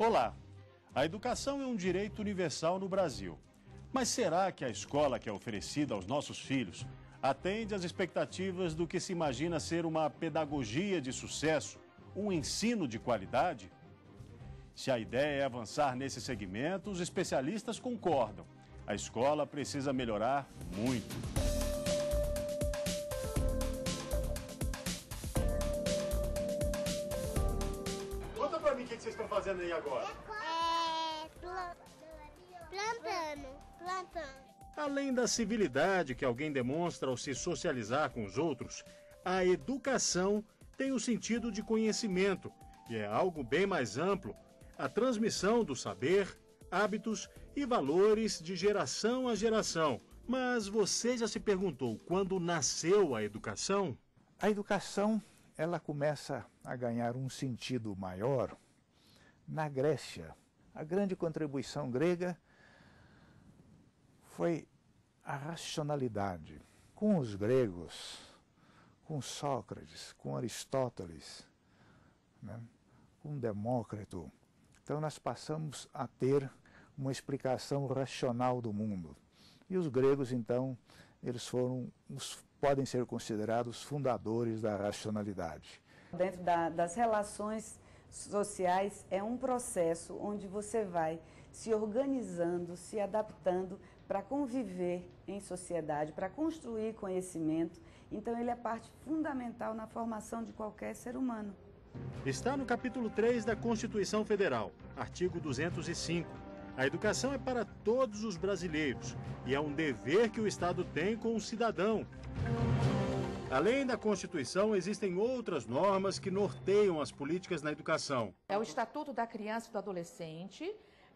Olá! A educação é um direito universal no Brasil. Mas será que a escola que é oferecida aos nossos filhos atende às expectativas do que se imagina ser uma pedagogia de sucesso, um ensino de qualidade? Se a ideia é avançar nesse segmento, os especialistas concordam. A escola precisa melhorar muito. Conta pra mim o que vocês estão fazendo aí agora. Plantando. Além da civilidade que alguém demonstra ao se socializar com os outros, a educação tem o sentido de conhecimento, e é algo bem mais amplo, a transmissão do saber, hábitos e valores de geração a geração. Mas você já se perguntou quando nasceu a educação? A educação, ela começa a ganhar um sentido maior na Grécia. A grande contribuição grega foi a racionalidade. Com os gregos, com Sócrates, com Aristóteles, né, com Demócrito, então nós passamos a ter uma explicação racional do mundo. E os gregos, então, eles podem ser considerados os fundadores da racionalidade. Dentro das relações sociais é um processo onde você vai se organizando, se adaptando para conviver em sociedade, para construir conhecimento. Então ele é parte fundamental na formação de qualquer ser humano. Está no capítulo 3 da Constituição Federal, artigo 205. A educação é para todos os brasileiros e é um dever que o Estado tem com o cidadão. Além da Constituição, existem outras normas que norteiam as políticas na educação. É o Estatuto da Criança e do Adolescente,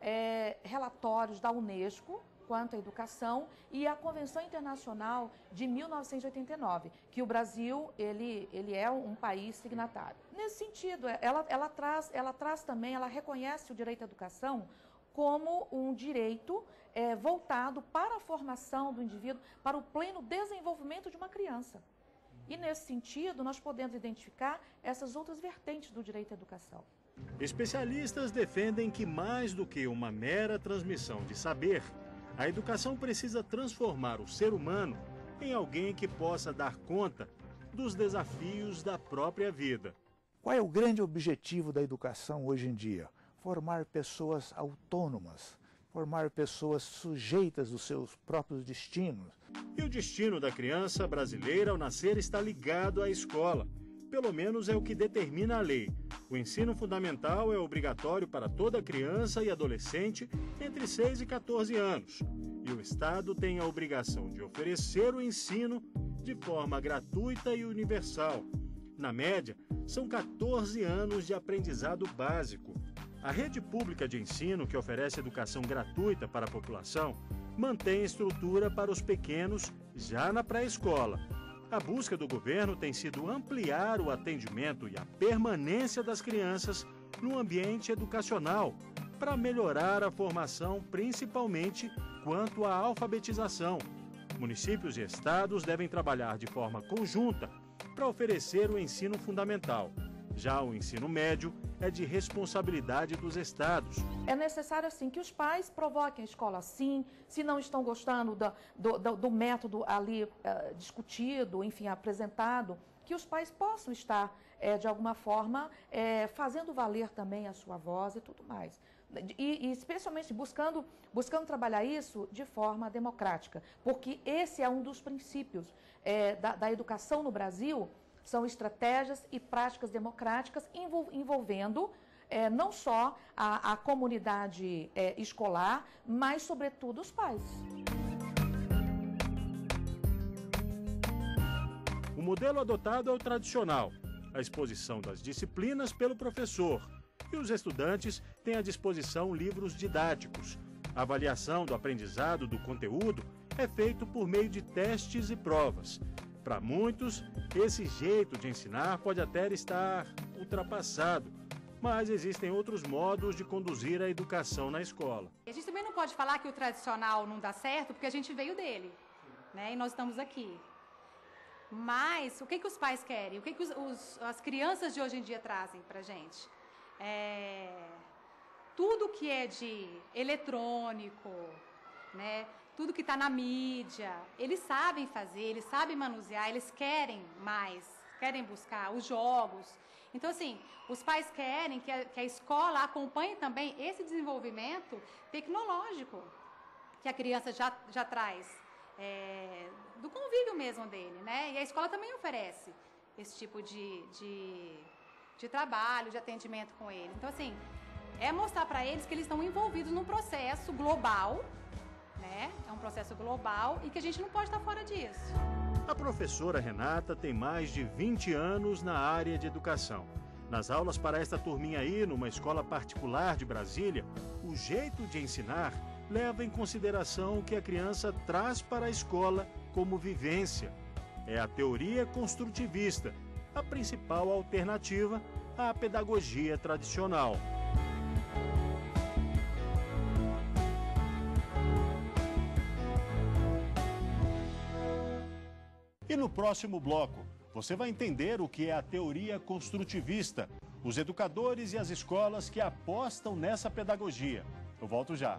relatórios da Unesco quanto à educação e a Convenção Internacional de 1989, que o Brasil ele é um país signatário. Nesse sentido, ela traz também, ela reconhece o direito à educação como um direito voltado para a formação do indivíduo, para o pleno desenvolvimento de uma criança. E, nesse sentido, nós podemos identificar essas outras vertentes do direito à educação. Especialistas defendem que, mais do que uma mera transmissão de saber, a educação precisa transformar o ser humano em alguém que possa dar conta dos desafios da própria vida. Qual é o grande objetivo da educação hoje em dia? Formar pessoas autônomas, formar pessoas sujeitas dos seus próprios destinos. E o destino da criança brasileira ao nascer está ligado à escola. Pelo menos é o que determina a lei. O ensino fundamental é obrigatório para toda criança e adolescente entre 6 e 14 anos. E o Estado tem a obrigação de oferecer o ensino de forma gratuita e universal. Na média, são 14 anos de aprendizado básico. A rede pública de ensino, que oferece educação gratuita para a população, mantém estrutura para os pequenos já na pré-escola. A busca do governo tem sido ampliar o atendimento e a permanência das crianças no ambiente educacional, para melhorar a formação, principalmente quanto à alfabetização. Municípios e estados devem trabalhar de forma conjunta para oferecer o ensino fundamental. Já o ensino médio é de responsabilidade dos estados. É necessário, assim, que os pais provoquem a escola, sim, se não estão gostando do método ali discutido, enfim, apresentado, que os pais possam estar, de alguma forma, fazendo valer também a sua voz e tudo mais. E especialmente buscando trabalhar isso de forma democrática, porque esse é um dos princípios da educação no Brasil. São estratégias e práticas democráticas envolvendo não só a comunidade escolar, mas, sobretudo, os pais. O modelo adotado é o tradicional, a exposição das disciplinas pelo professor. E os estudantes têm à disposição livros didáticos. A avaliação do aprendizado do conteúdo é feito por meio de testes e provas. Para muitos, esse jeito de ensinar pode até estar ultrapassado, mas existem outros modos de conduzir a educação na escola. A gente também não pode falar que o tradicional não dá certo, porque a gente veio dele, né? E nós estamos aqui. Mas o que os pais querem? O que as crianças de hoje em dia trazem para a gente? tudo que é de eletrônico, né? Tudo que está na mídia, eles sabem fazer, eles sabem manusear, eles querem mais, querem buscar os jogos. Então, assim, os pais querem que a escola acompanhe também esse desenvolvimento tecnológico que a criança já traz, do convívio mesmo dele, né? E a escola também oferece esse tipo de trabalho, de atendimento com ele. Então, assim, é mostrar para eles que eles estão envolvidos num processo global, né? É um processo global e que a gente não pode estar fora disso. A professora Renata tem mais de 20 anos na área de educação. Nas aulas para esta turminha aí, numa escola particular de Brasília, o jeito de ensinar leva em consideração o que a criança traz para a escola como vivência. É a teoria construtivista, a principal alternativa à pedagogia tradicional. E no próximo bloco, você vai entender o que é a teoria construtivista, os educadores e as escolas que apostam nessa pedagogia. Eu volto já.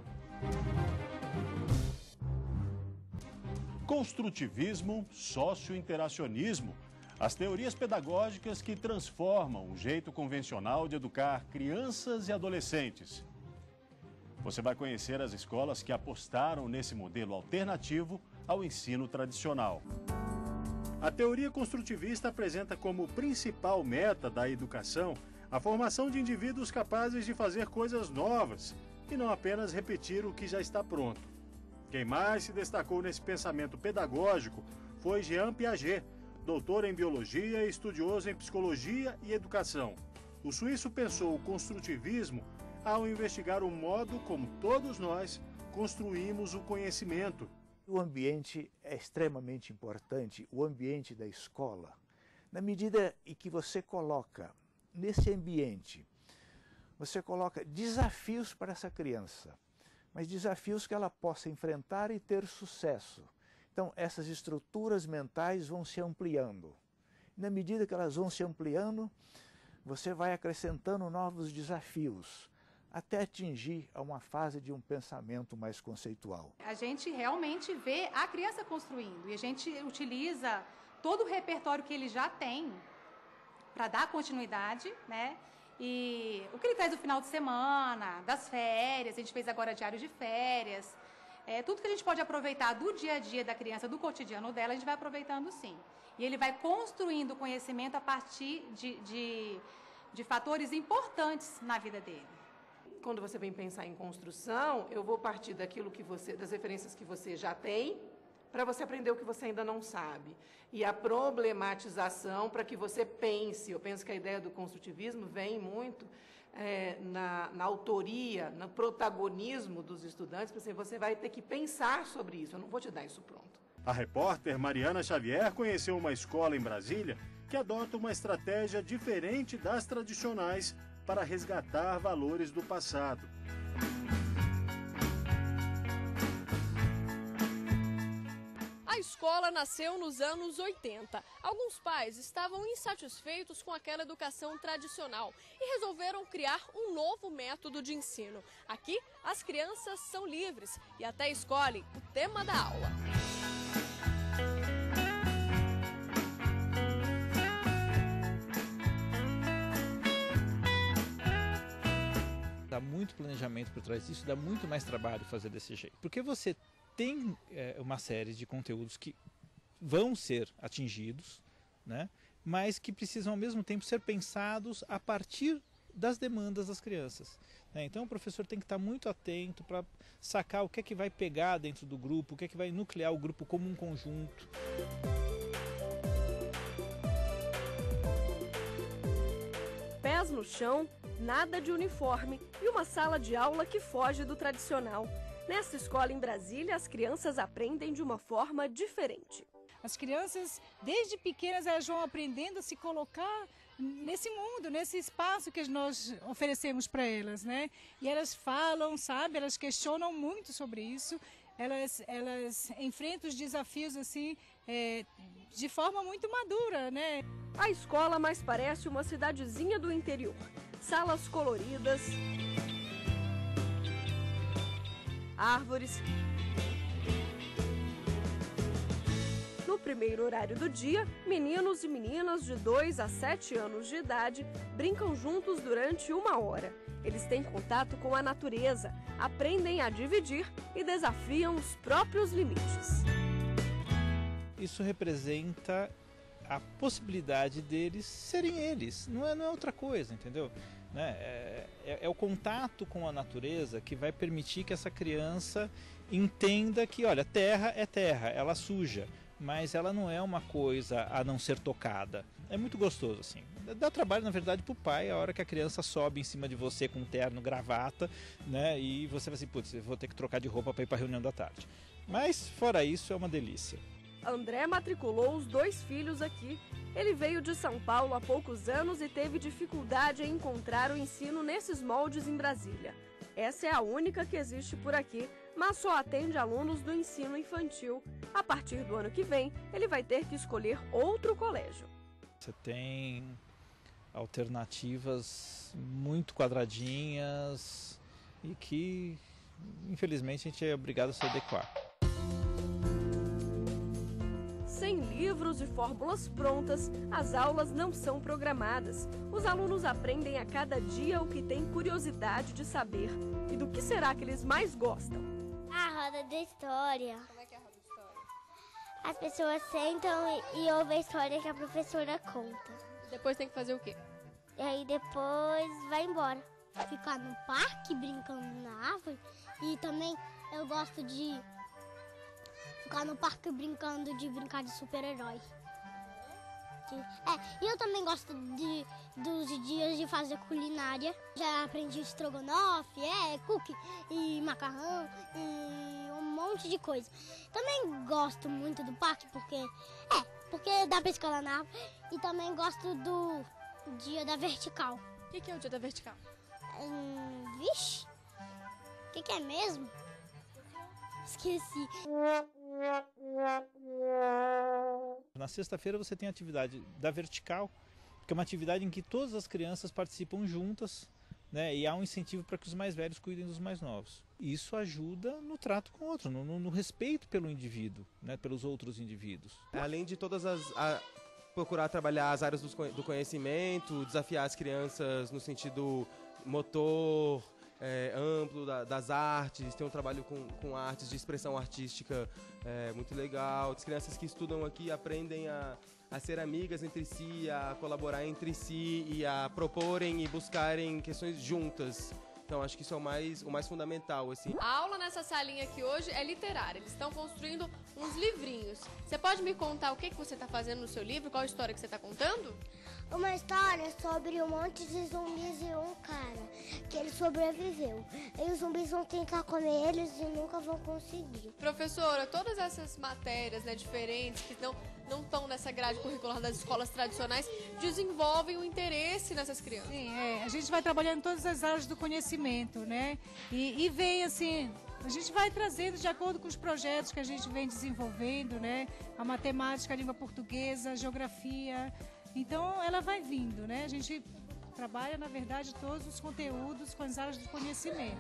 Construtivismo, socio-interacionismo, as teorias pedagógicas que transformam o jeito convencional de educar crianças e adolescentes. Você vai conhecer as escolas que apostaram nesse modelo alternativo ao ensino tradicional. A teoria construtivista apresenta como principal meta da educação a formação de indivíduos capazes de fazer coisas novas e não apenas repetir o que já está pronto. Quem mais se destacou nesse pensamento pedagógico foi Jean Piaget, doutor em biologia e estudioso em psicologia e educação. O suíço pensou o construtivismo ao investigar o modo como todos nós construímos o conhecimento. O ambiente é extremamente importante, o ambiente da escola, na medida em que você coloca nesse ambiente, você coloca desafios para essa criança, mas desafios que ela possa enfrentar e ter sucesso. Então, essas estruturas mentais vão se ampliando. Na medida que elas vão se ampliando, você vai acrescentando novos desafios, até atingir a uma fase de um pensamento mais conceitual. A gente realmente vê a criança construindo e a gente utiliza todo o repertório que ele já tem para dar continuidade, né? E o que ele traz do final de semana, das férias, a gente fez agora diário de férias, tudo que a gente pode aproveitar do dia a dia da criança, do cotidiano dela, a gente vai aproveitando sim. E ele vai construindo conhecimento a partir de fatores importantes na vida dele. Quando você vem pensar em construção, eu vou partir daquilo que das referências que você já tem, para você aprender o que você ainda não sabe. E a problematização para que você pense. Eu penso que a ideia do construtivismo vem muito na autoria, no protagonismo dos estudantes, porque você vai ter que pensar sobre isso, eu não vou te dar isso pronto. A repórter Mariana Xavier conheceu uma escola em Brasília que adota uma estratégia diferente das tradicionais para resgatar valores do passado. A escola nasceu nos anos 80. Alguns pais estavam insatisfeitos com aquela educação tradicional e resolveram criar um novo método de ensino. Aqui, as crianças são livres e até escolhem o tema da aula. Dá muito planejamento por trás disso, dá muito mais trabalho fazer desse jeito. Porque você tem uma série de conteúdos que vão ser atingidos, né, mas que precisam ao mesmo tempo ser pensados a partir das demandas das crianças. Né? Então o professor tem que estar muito atento para sacar o que é que vai pegar dentro do grupo, o que é que vai nuclear o grupo como um conjunto. Pés no chão, nada de uniforme e uma sala de aula que foge do tradicional. Nessa escola em Brasília, as crianças aprendem de uma forma diferente. As crianças, desde pequenas, elas vão aprendendo a se colocar nesse mundo, nesse espaço que nós oferecemos para elas, né? E elas falam, sabe? Elas questionam muito sobre isso. Elas enfrentam os desafios assim de forma muito madura, né? A escola mais parece uma cidadezinha do interior. Salas coloridas, árvores. No primeiro horário do dia, meninos e meninas de 2 a 7 anos de idade brincam juntos durante 1 hora. Eles têm contato com a natureza, aprendem a dividir e desafiam os próprios limites. Isso representa a possibilidade deles serem eles, não é outra coisa, entendeu? É o contato com a natureza que vai permitir que essa criança entenda que, olha, terra é terra, ela suja, mas ela não é uma coisa a não ser tocada. É muito gostoso, assim. Dá trabalho, na verdade, pro pai, a hora que a criança sobe em cima de você com um terno, gravata, né? E você vai assim, putz, eu vou ter que trocar de roupa para ir para a reunião da tarde. Mas, fora isso, é uma delícia. André matriculou os 2 filhos aqui. Ele veio de São Paulo há poucos anos e teve dificuldade em encontrar o ensino nesses moldes em Brasília. Essa é a única que existe por aqui, mas só atende alunos do ensino infantil. A partir do ano que vem, ele vai ter que escolher outro colégio. Você tem alternativas muito quadradinhas e que, infelizmente, a gente é obrigado a se adequar. Sem livros e fórmulas prontas, as aulas não são programadas. Os alunos aprendem a cada dia o que têm curiosidade de saber. E do que será que eles mais gostam? A roda da história. Como é que é a roda da história? As pessoas sentam e ouvem a história que a professora conta. E depois tem que fazer o quê? E aí depois vai embora. Ficar no parque brincando na árvore. E também eu gosto de ficar no parque brincando de brincar de super-herói. E eu também gosto dos dias de fazer culinária. Já aprendi estrogonofe, cookie e macarrão e um monte de coisa. Também gosto muito do parque porque dá pra escalar na árvore. E também gosto do dia da vertical. O que é o dia da vertical? Vixe, o que é mesmo? Esqueci. Na sexta-feira você tem a atividade da vertical, que é uma atividade em que todas as crianças participam juntas, né? E há um incentivo para que os mais velhos cuidem dos mais novos. E isso ajuda no trato com o outro, no respeito pelo indivíduo, né? Pelos outros indivíduos. Além de todas procurar trabalhar as áreas do conhecimento, desafiar as crianças no sentido motor, amplo das artes, tem um trabalho com artes de expressão artística muito legal. As crianças que estudam aqui aprendem a ser amigas entre si, a colaborar entre si e a proporem e buscarem questões juntas. Então acho que isso é o mais fundamental, assim. A aula nessa salinha aqui hoje é literária. Eles estão construindo uns livrinhos. Você pode me contar o que você está fazendo no seu livro? Qual a história que você está contando? Uma história sobre um monte de zumbis e um cara que ele sobreviveu. E os zumbis vão tentar comer eles e nunca vão conseguir. Professora, todas essas matérias, né, diferentes que não estão nessa grade curricular das escolas tradicionais desenvolvem o interesse nessas crianças. Sim, a gente vai trabalhando em todas as áreas do conhecimento, né? E vem assim, a gente vai trazendo de acordo com os projetos que a gente vem desenvolvendo, né? A matemática, a língua portuguesa, a geografia. Então ela vai vindo, né? A gente trabalha, na verdade, todos os conteúdos com as áreas do conhecimento.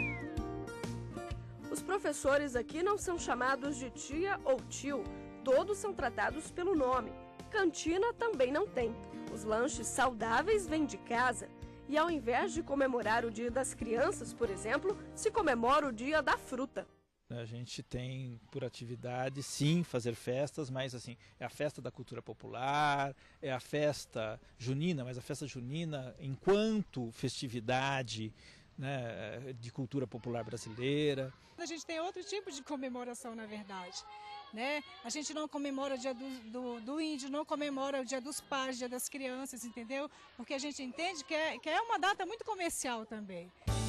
Os professores aqui não são chamados de tia ou tio, todos são tratados pelo nome. Cantina também não tem. Os lanches saudáveis vêm de casa. E ao invés de comemorar o Dia das Crianças, por exemplo, se comemora o Dia da Fruta. A gente tem por atividade, sim, fazer festas, mas assim, é a festa da cultura popular, é a festa junina, mas a festa junina enquanto festividade, né, de cultura popular brasileira. A gente tem outro tipo de comemoração, na verdade. Né? A gente não comemora o dia do índio, não comemora o dia dos pais, o dia das crianças, entendeu? Porque a gente entende que é uma data muito comercial também.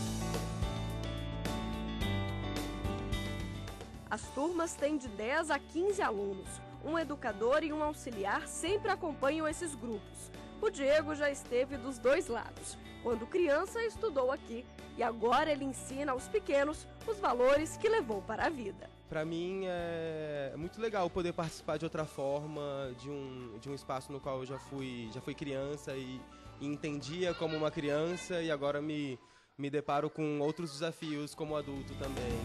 As turmas têm de 10 a 15 alunos. Um educador e um auxiliar sempre acompanham esses grupos. O Diego já esteve dos dois lados. Quando criança, estudou aqui e agora ele ensina aos pequenos os valores que levou para a vida. Para mim é muito legal poder participar de outra forma, de um espaço no qual eu já fui criança e entendia como uma criança e agora me me deparo com outros desafios como adulto também.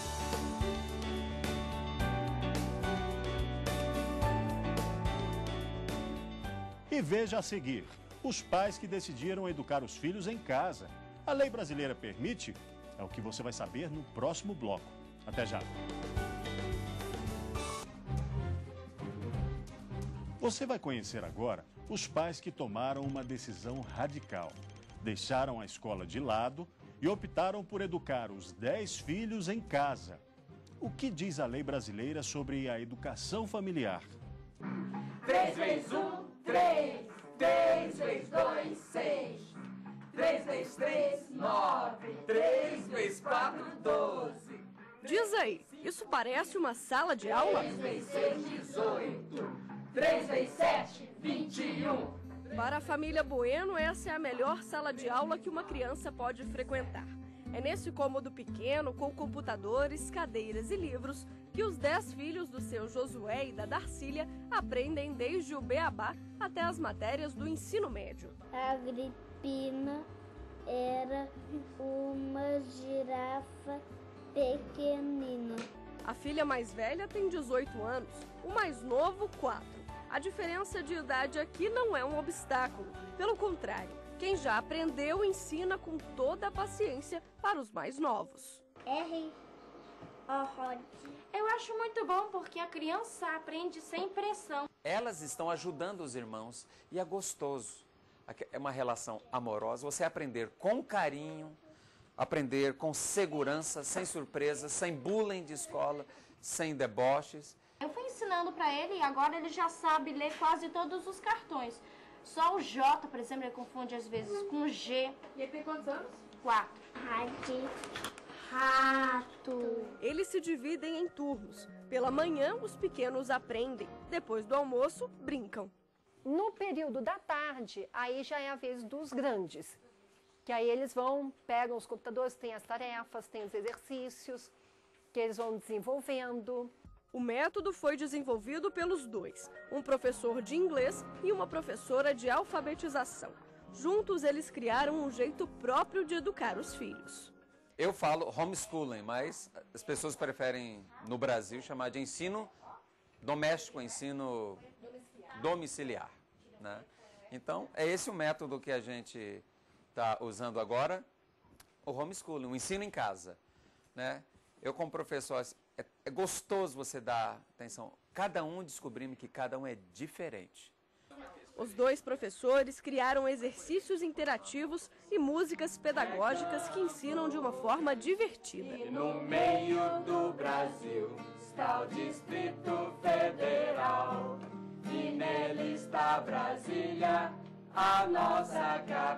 E veja a seguir, os pais que decidiram educar os filhos em casa. A lei brasileira permite? É o que você vai saber no próximo bloco. Até já. Você vai conhecer agora os pais que tomaram uma decisão radical. Deixaram a escola de lado e optaram por educar os 10 filhos em casa. O que diz a lei brasileira sobre a educação familiar? 3 vezes 1, 3. 3 vezes 2, 6. 3 vezes 3, 9. 3 vezes 4, 12. Diz aí, isso parece uma sala de aula? 3 vezes 6, 18. 3 vezes 7, 21. Para a família Bueno, essa é a melhor sala de aula que uma criança pode frequentar. É nesse cômodo pequeno, com computadores, cadeiras e livros, que os 10 filhos do seu Josué e da Darcília aprendem desde o beabá até as matérias do ensino médio. A Agripina era uma girafa pequenina. A filha mais velha tem 18 anos, o mais novo, 4. A diferença de idade aqui não é um obstáculo. Pelo contrário, quem já aprendeu ensina com toda a paciência para os mais novos. Eu acho muito bom porque a criança aprende sem pressão. Elas estão ajudando os irmãos e é gostoso. É uma relação amorosa. Você aprender com carinho, aprender com segurança, sem surpresas, sem bullying de escola, sem deboches. Eu fui ensinando para ele e agora ele já sabe ler quase todos os cartões. Só o J, por exemplo, ele confunde às vezes com G. E ele tem quantos anos? 4. Rato. Eles se dividem em turnos. Pela manhã, os pequenos aprendem. Depois do almoço, brincam. No período da tarde, aí já é a vez dos grandes. Que aí eles pegam os computadores, tem as tarefas, tem os exercícios, que eles vão desenvolvendo. O método foi desenvolvido pelos dois, um professor de inglês e uma professora de alfabetização. Juntos, eles criaram um jeito próprio de educar os filhos. Eu falo homeschooling, mas as pessoas preferem, no Brasil, chamar de ensino doméstico, ensino domiciliar, né? Então, é esse o método que a gente está usando agora, o homeschooling, o ensino em casa, né? Eu, como professor, é gostoso você dar atenção. Cada um descobrindo que cada um é diferente. Os dois professores criaram exercícios interativos e músicas pedagógicas que ensinam de uma forma divertida. E no meio do Brasil está o Distrito Federal. E nele está Brasília, a nossa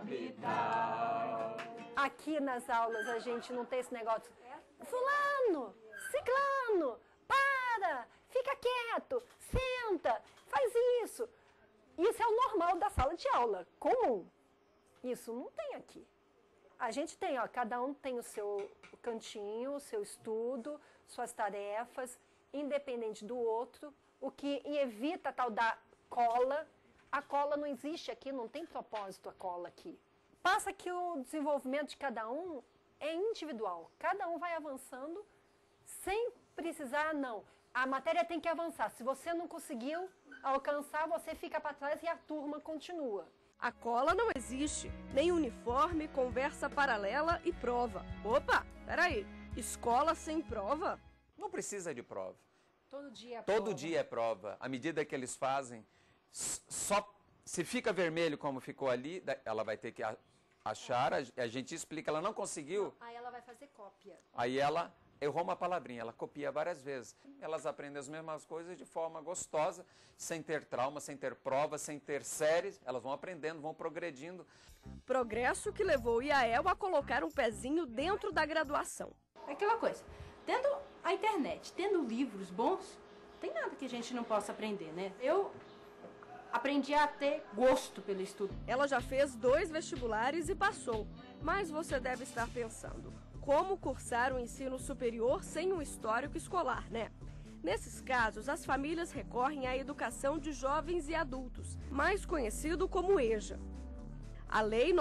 capital. Aqui nas aulas a gente não tem esse negócio. Fulano, ciclano, para, fica quieto, senta, faz isso. Isso é o normal da sala de aula, comum. Isso não tem aqui. A gente tem, cada um tem o seu cantinho, o seu estudo, suas tarefas, independente do outro, o que evita a tal da cola. A cola não existe aqui, não tem propósito a cola aqui. Passa que o desenvolvimento de cada um é individual. Cada um vai avançando sem precisar, não. A matéria tem que avançar. Se você não conseguiu alcançar, você fica para trás e a turma continua. A cola não existe. Nem uniforme, conversa paralela e prova. Opa, peraí. Escola sem prova? Não precisa de prova. Todo dia é prova. Todo dia é prova. À medida que eles fazem, só se fica vermelho como ficou ali, ela vai ter que achar, a gente explica, ela não conseguiu. Aí ela vai fazer cópia. Aí ela errou uma palavrinha, ela copia várias vezes. Elas aprendem as mesmas coisas de forma gostosa, sem ter trauma, sem ter prova, sem ter séries. Elas vão aprendendo, vão progredindo. Progresso que levou o IAEL a colocar um pezinho dentro da graduação. É aquela coisa, tendo a internet, tendo livros bons, não tem nada que a gente não possa aprender, né? Eu aprendi a ter gosto pelo estudo. Ela já fez 2 vestibulares e passou. Mas você deve estar pensando, como cursar o ensino superior sem um histórico escolar, né? Nesses casos, as famílias recorrem à educação de jovens e adultos, mais conhecido como EJA. A Lei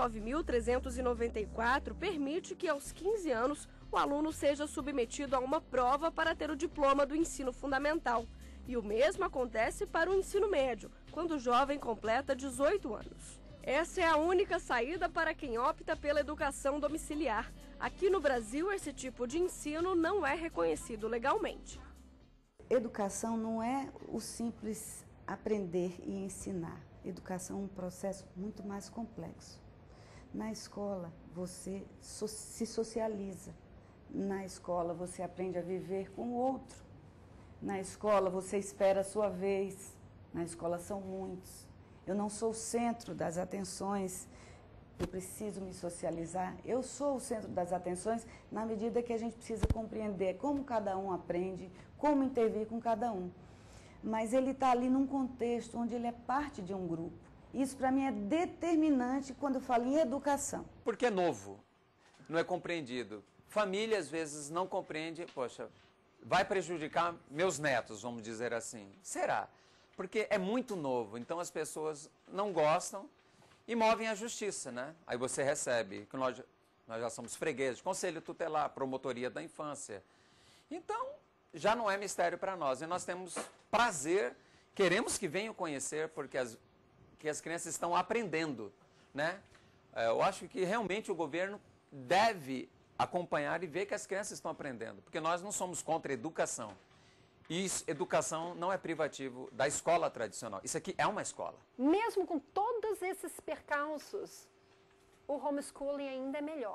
9.394 permite que aos 15 anos o aluno seja submetido a uma prova para ter o diploma do ensino fundamental. E o mesmo acontece para o ensino médio, quando o jovem completa 18 anos. Essa é a única saída para quem opta pela educação domiciliar. Aqui no Brasil, esse tipo de ensino não é reconhecido legalmente. Educação não é o simples aprender e ensinar. Educação é um processo muito mais complexo. Na escola, você se socializa. Na escola, você aprende a viver com o outro. Na escola, você espera a sua vez. Na escola, são muitos. Eu não sou o centro das atenções. Eu preciso me socializar. Eu sou o centro das atenções na medida que a gente precisa compreender como cada um aprende, como intervir com cada um. Mas ele está ali num contexto onde ele é parte de um grupo. Isso, para mim, é determinante quando eu falo em educação. Porque é novo, não é compreendido. Família, às vezes, não compreende, poxa, vai prejudicar meus netos, vamos dizer assim. Será? Porque é muito novo, então as pessoas não gostam e movem a justiça, né? Aí você recebe, que nós já somos fregueses, conselho tutelar, promotoria da infância. Então, já não é mistério para nós. E nós temos prazer, queremos que venham conhecer, porque as crianças estão aprendendo, né? Eu acho que realmente o governo deve acompanhar e ver que as crianças estão aprendendo, porque nós não somos contra a educação. E educação não é privativo da escola tradicional. Isso aqui é uma escola. Mesmo com todos esses percalços, o homeschooling ainda é melhor.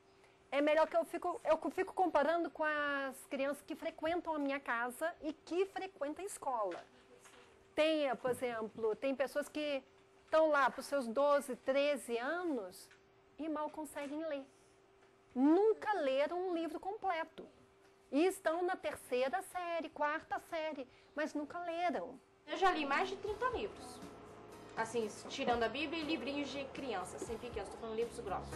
É melhor que eu fico comparando com as crianças que frequentam a minha casa e que frequentam a escola. Tem, por exemplo, tem pessoas que estão lá para os seus 12, 13 anos e mal conseguem ler. Nunca leram um livro completo. E estão na 3ª série, 4ª série, mas nunca leram. Eu já li mais de 30 livros. Assim, tirando a Bíblia e livrinhos de criança, assim, pequenos, estou falando livros grossos.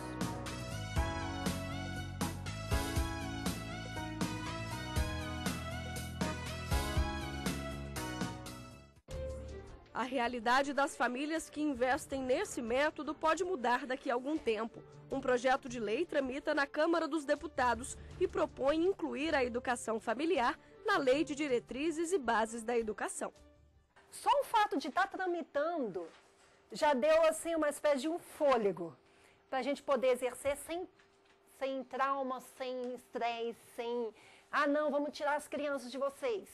A realidade das famílias que investem nesse método pode mudar daqui a algum tempo. Um projeto de lei tramita na Câmara dos Deputados e propõe incluir a educação familiar na Lei de Diretrizes e Bases da Educação. Só o fato de estar tramitando já deu assim uma espécie de um fôlego para a gente poder exercer sem trauma, sem estresse, sem... Ah, não, vamos tirar as crianças de vocês.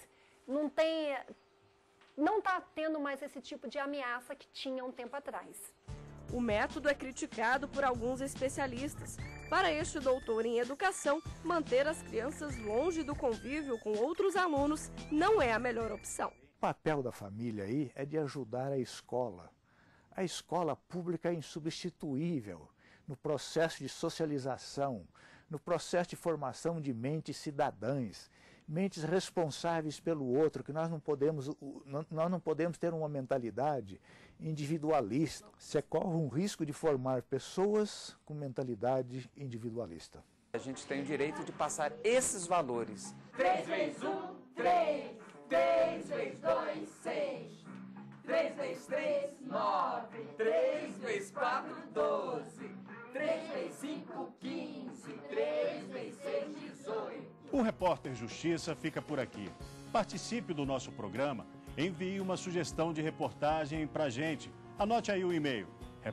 Não está tendo mais esse tipo de ameaça que tinha um tempo atrás. O método é criticado por alguns especialistas. Para este doutor em educação, manter as crianças longe do convívio com outros alunos não é a melhor opção. O papel da família aí é de ajudar a escola. A escola pública é insubstituível no processo de socialização, no processo de formação de mentes cidadãs, mentes responsáveis pelo outro, que nós não podemos ter uma mentalidade individualista. Você corre um risco de formar pessoas com mentalidade individualista. A gente tem o direito de passar esses valores. 3 vezes 1, 3. 3 vezes 2, 6. 3 vezes 3, 9. 3 vezes 4, 12. 3 vezes 5, 15. 3 vezes 6, 18. O Repórter Justiça fica por aqui. Participe do nosso programa, envie uma sugestão de reportagem pra gente. Anote aí o e-mail,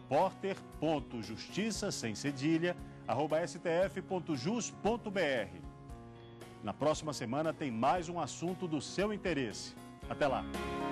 repórter.justiça@stf.jus.br. Na próxima semana tem mais um assunto do seu interesse. Até lá!